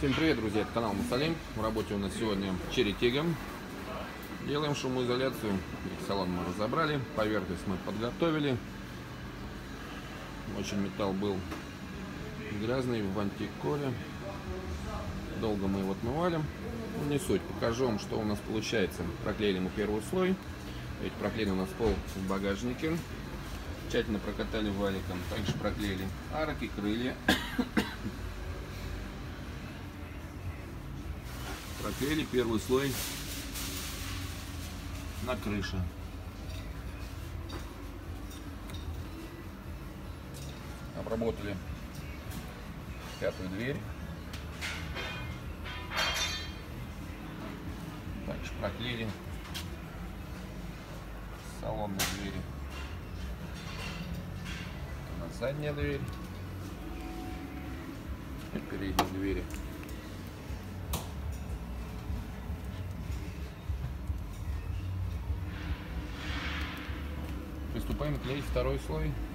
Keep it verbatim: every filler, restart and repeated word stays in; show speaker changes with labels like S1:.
S1: Всем привет, друзья, это канал Мусалим. В работе у нас сегодня Cherry Tigger. Делаем шумоизоляцию. Салон мы разобрали, поверхность мы подготовили. Очень металл был грязный в антикоре. Долго мы его отмывали. Ну, не суть, покажу вам, что у нас получается. Проклеили мы первый слой. Ведь проклеили у нас пол в багажнике. Тщательно прокатали валиком. Также проклеили арки, крылья. Проклеили первый слой на крыше. Обработали пятую дверь. Также проклеили салонные двери. У нас задняя дверь и передние двери. Приступаем клеить второй слой.